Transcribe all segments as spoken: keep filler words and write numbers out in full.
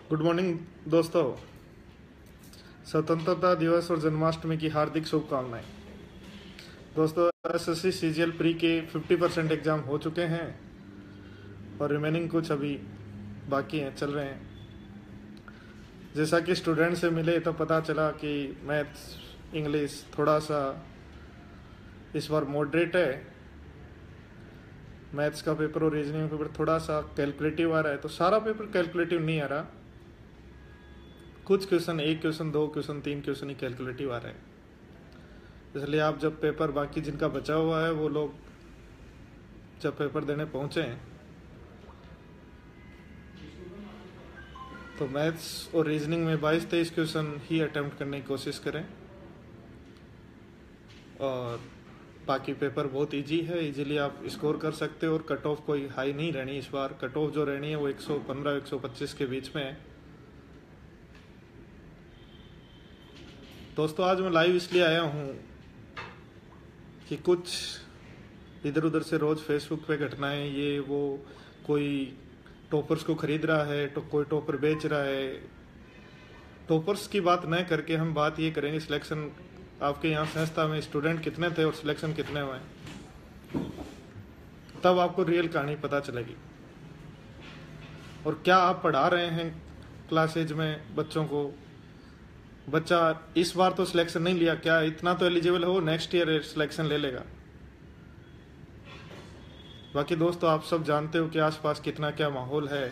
Good morning दोस्तों। स्वतंत्रता दिवस और जन्माष्टमी की हार्दिक शुभकामनाएं। दोस्तों, एसएससी सीजीएल प्री के पचास परसेंट एग्जाम हो चुके हैं और रिमेनिंग कुछ अभी बाकी हैं, चल रहे हैं। जैसा कि स्टूडेंट से मिले तो पता चला कि मैथ्स इंग्लिश थोड़ा सा इस बार मॉडरेट है। मैथ्स का पेपर और रीजनिंग पेपर थोड़ा सा कैलकुलेटिव आ रहा है, तो सारा पेपर कैलकुलेटिव नहीं आ रहा। कुछ क्वेश्चन, एक क्वेश्चन, दो क्वेश्चन, तीन क्वेश्चन ही कैलकुलेटिव आ रहे हैं। इसलिए आप जब पेपर बाकी जिनका बचा हुआ है वो लोग जब पेपर देने पहुंचे तो मैथ्स और रीजनिंग में बाईस तेईस क्वेश्चन ही अटेम्प्ट करने की कोशिश करें। और बाकी पेपर बहुत इजी है, इजीली आप स्कोर कर सकते हो और कट ऑफ कोई हाई नहीं रहनी। इस बार कट ऑफ जो रहनी है वो एक सौ पंद्रह एक सौ पच्चीस के बीच में है। दोस्तों, आज मैं लाइव इसलिए आया हूँ कि कुछ इधर उधर से रोज फेसबुक पे घटनाएं, ये वो, कोई टॉपर्स को खरीद रहा है तो कोई टॉपर बेच रहा है। टॉपर्स की बात न करके हम बात ये करेंगे सिलेक्शन आपके यहाँ संस्था में स्टूडेंट कितने थे और सिलेक्शन कितने हुए, तब आपको रियल कहानी पता चलेगी। और क्या आप पढ़ा रहे हैं क्लासेज में बच्चों को। बच्चा इस बार तो सिलेक्शन नहीं लिया, क्या इतना तो एलिजिबल हो नेक्स्ट ईयर सिलेक्शन ले लेगा। बाकी दोस्तों, आप सब जानते हो कि आसपास कितना क्या माहौल है।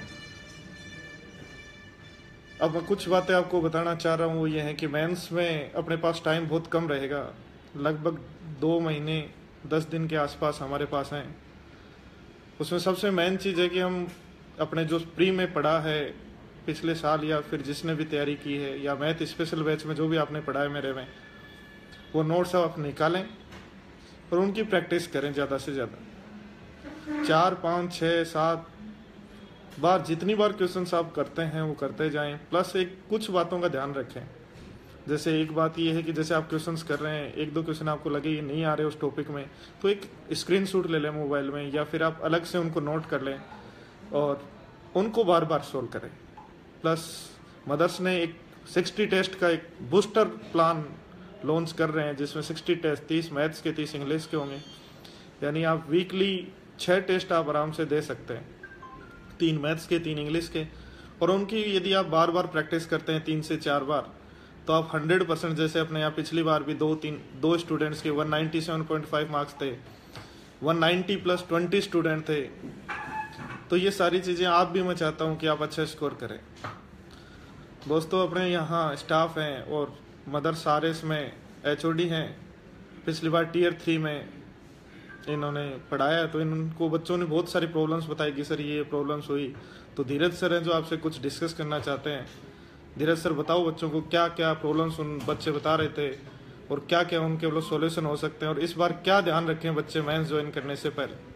अब मैं कुछ बातें आपको बताना चाह रहा हूँ, वो ये है कि मेंस में अपने पास टाइम बहुत कम रहेगा। लगभग दो महीने दस दिन के आसपास हमारे पास हैं। उसमें सबसे मेन चीज़ है कि हम अपने जो प्री में पढ़ा है पिछले साल या फिर जिसने भी तैयारी की है या मैथ स्पेशल बैच में जो भी आपने पढ़ा है मेरे में, वो नोट्स आप निकालें और उनकी प्रैक्टिस करें ज़्यादा से ज़्यादा। चार पाँच छः सात बार जितनी बार क्वेश्चंस आप करते हैं वो करते जाएं। प्लस एक कुछ बातों का ध्यान रखें। जैसे एक बात ये है कि जैसे आप क्वेश्चंस कर रहे हैं, एक दो क्वेश्चन आपको लगे ये नहीं आ रहे उस टॉपिक में, तो एक स्क्रीनशॉट ले लें मोबाइल में या फिर आप अलग से उनको नोट कर लें और उनको बार बार सोल्व करें। प्लस मदर्स ने एक साठ टेस्ट का एक बूस्टर प्लान लॉन्च कर रहे हैं जिसमें साठ टेस्ट, तीस मैथ्स के तीस इंग्लिश के होंगे। यानी आप वीकली छः टेस्ट आप आराम से दे सकते हैं, तीन मैथ्स के तीन इंग्लिश के। और उनकी यदि आप बार बार प्रैक्टिस करते हैं तीन से चार बार, तो आप हंड्रेड परसेंट, जैसे अपने यहाँ पिछली बार भी दो तीन दो स्टूडेंट्स के one ninety seven point five marks थे, one ninety plus twenty student थे। तो ये सारी चीज़ें आप भी, मैं चाहता हूँ कि आप अच्छा स्कोर करें। दोस्तों, अपने यहाँ स्टाफ हैं और मदर्स आर एस में एच ओ डी हैं। पिछली बार टीयर थ्री में इन्होंने पढ़ाया तो इनको बच्चों ने बहुत सारी प्रॉब्लम्स बताई कि सर ये प्रॉब्लम्स हुई। तो धीरज सर हैं जो आपसे कुछ डिस्कस करना चाहते हैं। धीरज सर, बताओ बच्चों को क्या क्या प्रॉब्लम्स उन बच्चे बता रहे थे और क्या क्या उनके मतलब सॉल्यूशन हो सकते हैं, और इस बार क्या ध्यान रखें बच्चे मेंस ज्वाइन करने से पहले।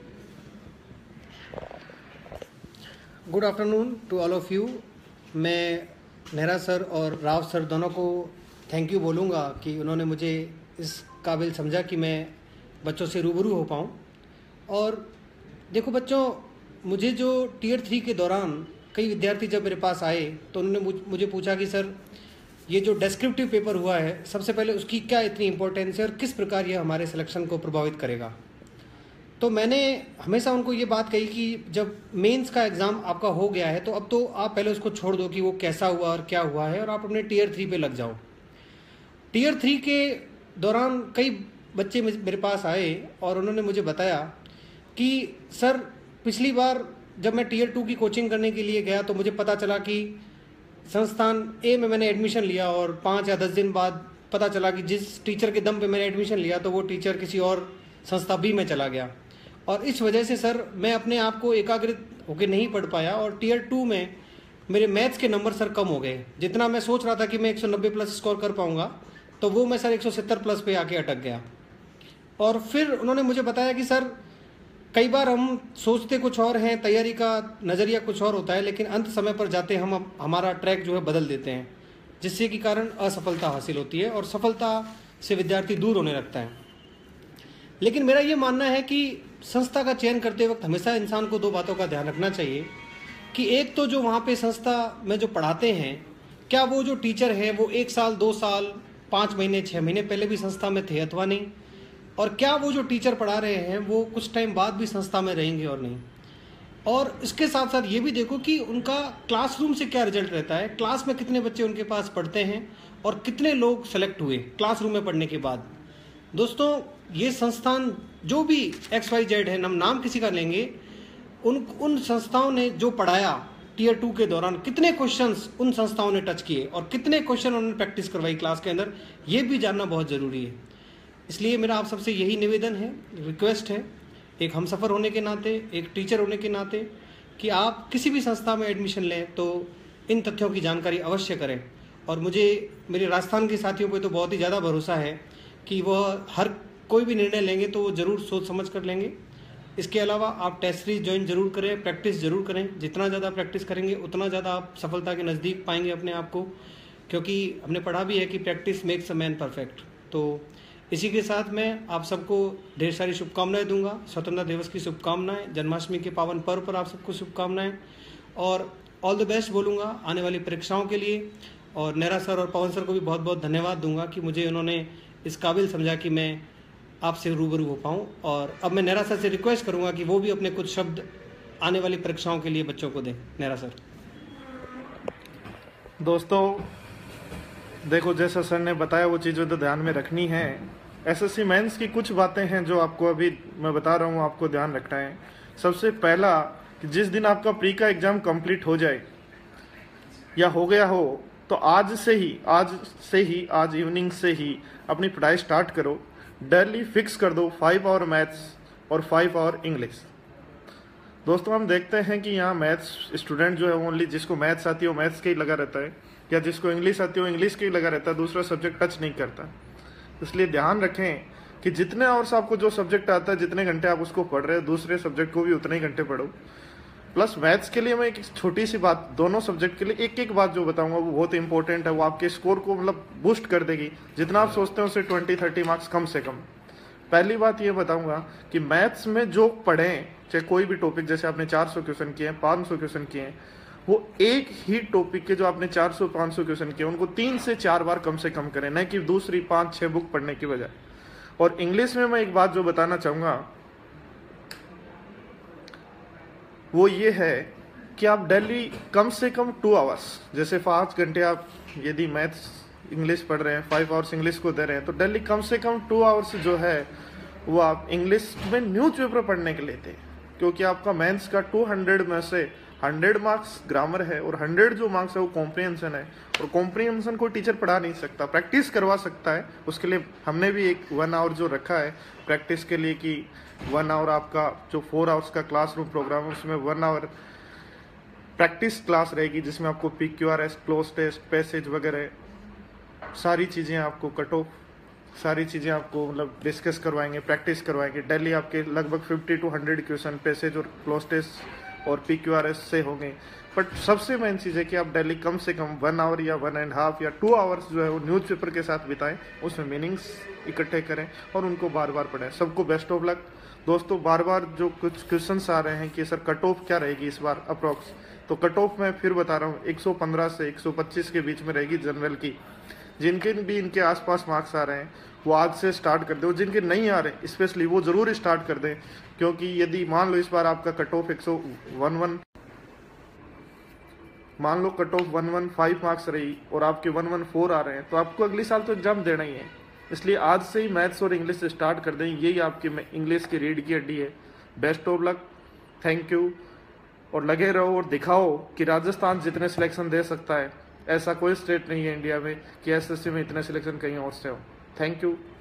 Good afternoon to all of you. मैं नेहरा सर और राव सर दोनों को थैंक यू बोलूँगा कि उन्होंने मुझे इस काबिल समझा कि मैं बच्चों से रूबरू हो पाऊँ। और देखो बच्चों, मुझे जो टीयर थ्री के दौरान कई विद्यार्थी जब मेरे पास आए तो उन्होंने मुझे पूछा कि सर ये जो डेस्क्रिप्टिव पेपर हुआ है, सबसे पहले उसकी क्या इतनी इम्पोर्टेंस है और किस प्रकार यह हमारे सिलेक्शन को प्रभावित करेगा। तो मैंने हमेशा उनको ये बात कही कि जब मेंस का एग्ज़ाम आपका हो गया है तो अब तो आप पहले उसको छोड़ दो कि वो कैसा हुआ और क्या हुआ है, और आप अपने टीयर थ्री पे लग जाओ। टीयर थ्री के दौरान कई बच्चे मेरे पास आए और उन्होंने मुझे बताया कि सर पिछली बार जब मैं टीयर टू की कोचिंग करने के लिए गया तो मुझे पता चला कि संस्थान ए में मैंने एडमिशन लिया और पाँच या दस दिन बाद पता चला कि जिस टीचर के दम पे मैंने एडमिशन लिया तो वो टीचर किसी और संस्था बी में चला गया। और इस वजह से सर मैं अपने आप को एकाग्रित होकर नहीं पढ़ पाया और टीयर टू में मेरे मैथ्स के नंबर सर कम हो गए। जितना मैं सोच रहा था कि मैं एक सौ नब्बे प्लस स्कोर कर पाऊंगा, तो वो मैं सर एक सौ सत्तर प्लस पे आके अटक गया। और फिर उन्होंने मुझे बताया कि सर कई बार हम सोचते कुछ और हैं, तैयारी का नज़रिया कुछ और होता है, लेकिन अंत समय पर जाते हम हमारा ट्रैक जो है बदल देते हैं, जिससे कि कारण असफलता हासिल होती है और सफलता से विद्यार्थी दूर होने लगता है। लेकिन मेरा ये मानना है कि संस्था का चयन करते वक्त हमेशा इंसान को दो बातों का ध्यान रखना चाहिए कि एक तो जो वहाँ पे संस्था में जो पढ़ाते हैं, क्या वो जो टीचर है वो एक साल, दो साल, पाँच महीने, छः महीने पहले भी संस्था में थे अथवा नहीं, और क्या वो जो टीचर पढ़ा रहे हैं वो कुछ टाइम बाद भी संस्था में रहेंगे और नहीं। और इसके साथ साथ ये भी देखो कि उनका क्लासरूम से क्या रिजल्ट रहता है, क्लास में कितने बच्चे उनके पास पढ़ते हैं और कितने लोग सेलेक्ट हुए क्लासरूम में पढ़ने के बाद। दोस्तों, ये संस्थान जो भी एक्स वाई जेड है, हम नाम किसी का लेंगे, उन उन संस्थाओं ने जो पढ़ाया टीयर टू के दौरान, कितने क्वेश्चंस उन संस्थाओं ने टच किए और कितने क्वेश्चन उन्होंने प्रैक्टिस करवाई क्लास के अंदर, ये भी जानना बहुत ज़रूरी है। इसलिए मेरा आप सबसे यही निवेदन है, रिक्वेस्ट है, एक हमसफ़र होने के नाते, एक टीचर होने के नाते, कि आप किसी भी संस्था में एडमिशन लें तो इन तथ्यों की जानकारी अवश्य करें। और मुझे मेरे राजस्थान के साथियों पर तो बहुत ही ज़्यादा भरोसा है कि वह हर कोई भी निर्णय लेंगे तो वो ज़रूर सोच समझ कर लेंगे। इसके अलावा आप टेस्ट सीरीज ज्वाइन जरूर करें, प्रैक्टिस जरूर करें। जितना ज़्यादा प्रैक्टिस करेंगे उतना ज़्यादा आप सफलता के नज़दीक पाएंगे अपने आप को, क्योंकि हमने पढ़ा भी है कि practice makes a man perfect. तो इसी के साथ मैं आप सबको ढेर सारी शुभकामनाएं दूंगा। स्वतंत्रता दिवस की शुभकामनाएं, जन्माष्टमी के पावन पर्व पर आप सबको शुभकामनाएं और ऑल द बेस्ट बोलूँगा आने वाली परीक्षाओं के लिए। और नेहरा सर और पवन सर को भी बहुत बहुत धन्यवाद दूंगा कि मुझे उन्होंने इस काबिल समझा कि मैं आपसे रूबरू हो पाऊँ। और अब मैं नेहरा सर से रिक्वेस्ट करूँगा कि वो भी अपने कुछ शब्द आने वाली परीक्षाओं के लिए बच्चों को दें। नेहरा सर। दोस्तों देखो, जैसा सर ने बताया वो चीज़ें तो ध्यान में रखनी है। एसएससी मेंस की कुछ बातें हैं जो आपको अभी मैं बता रहा हूँ, आपको ध्यान रखना है। सबसे पहला कि जिस दिन आपका प्री का एग्ज़ाम कंप्लीट हो जाए या हो गया हो, तो आज से ही आज से ही आज इवनिंग से ही अपनी पढ़ाई स्टार्ट करो। डेली फिक्स कर दो फाइव आवर मैथ्स और फाइव आवर इंग्लिश। दोस्तों, हम देखते हैं कि यहाँ मैथ्स स्टूडेंट जो है ओनली जिसको मैथ्स आती है वो मैथ्स के ही लगा रहता है, या जिसको इंग्लिश आती है वो इंग्लिश के ही लगा रहता है, दूसरा सब्जेक्ट टच नहीं करता। इसलिए ध्यान रखें कि जितने आवर्स आपको जो सब्जेक्ट आता है, जितने घंटे आप उसको पढ़ रहे हो, दूसरे सब्जेक्ट को भी उतने ही घंटे पढ़ो। प्लस मैथ्स के लिए मैं एक छोटी सी बात, दोनों सब्जेक्ट के लिए एक एक बात जो बताऊंगा वो बहुत इंपॉर्टेंट है, वो आपके स्कोर को मतलब बूस्ट कर देगी। जितना आप सोचते हैं उससे ट्वेंटी थर्टी मार्क्स कम से कम। पहली बात ये बताऊंगा कि मैथ्स में जो पढ़ें, चाहे कोई भी टॉपिक, जैसे आपने चार सौ क्वेश्चन किए हैं, पाँच सौ क्वेश्चन किए हैं, वो एक ही टॉपिक के जो आपने चार सौ पाँच सौ क्वेश्चन किए उनको तीन से चार बार कम से कम करें, न कि दूसरी पाँच छः बुक पढ़ने की बजाय। और इंग्लिश में मैं एक बात जो बताना चाहूँगा वो ये है कि आप डेली कम से कम टू आवर्स, जैसे पाँच घंटे आप यदि मैथ्स इंग्लिश पढ़ रहे हैं, फाइव आवर्स इंग्लिश को दे रहे हैं, तो डेली कम से कम टू आवर्स जो है वो आप इंग्लिश में न्यूज़पेपर पढ़ने के लिए दें। क्योंकि आपका मेंस का टू हंड्रेड में से हंड्रेड मार्क्स ग्रामर है और हंड्रेड जो मार्क्स है वो कॉम्प्रिहेंशन है। और कॉम्प्रिहेंशन कोई टीचर पढ़ा नहीं सकता, प्रैक्टिस करवा सकता है। उसके लिए हमने भी एक वन आवर जो रखा है प्रैक्टिस के लिए, कि वन आवर आपका जो फोर आवर्स का क्लासरूम प्रोग्राम है उसमें वन आवर प्रैक्टिस क्लास रहेगी, जिसमें आपको P Q R S, cloze test, passage वगैरह सारी चीज़ें आपको कट ऑफ सारी चीज़ें आपको मतलब डिस्कस करवाएंगे, प्रैक्टिस करवाएंगे। डेली आपके लगभग fifty two hundred question passage और क्लोज टेस्ट और पी क्यू आर एस से होंगे। बट सबसे मेन चीज़ है कि आप डेली कम से कम वन आवर या वन एंड हाफ या टू आवर्स जो है वो न्यूज़पेपर के साथ बिताएं, उसमें मीनिंग्स इकट्ठे करें और उनको बार बार पढ़ें। सबको बेस्ट ऑफ लक। दोस्तों, बार बार जो कुछ क्वेश्चंस आ रहे हैं कि सर कट ऑफ क्या रहेगी इस बार अप्रॉक्स, तो कट ऑफ मैं फिर बता रहा हूँ एक सौ पंद्रह से एक सौ पच्चीस के बीच में रहेगी जनरल की। जिनके भी इनके आसपास मार्क्स आ रहे हैं वो आज से स्टार्ट कर दें, और जिनके नहीं आ रहे स्पेशली वो ज़रूर स्टार्ट कर दें। क्योंकि यदि मान लो इस बार आपका कट ऑफ एक सौ वन वन मान लो cut off one one five marks रही और आपके वन वन फोर आ रहे हैं, तो आपको अगले साल तो एग्जाम देना ही है। इसलिए आज से ही मैथ्स और इंग्लिश से स्टार्ट कर दें, यही आपकी इंग्लिश की रीढ़ की हड्डी है। Best of luck, thank you. और लगे रहो और दिखाओ कि राजस्थान जितने सिलेक्शन दे सकता है, ऐसा कोई स्टेट नहीं है इंडिया में कि एसएससी में इतने सिलेक्शन कहीं और से हो। Thank you.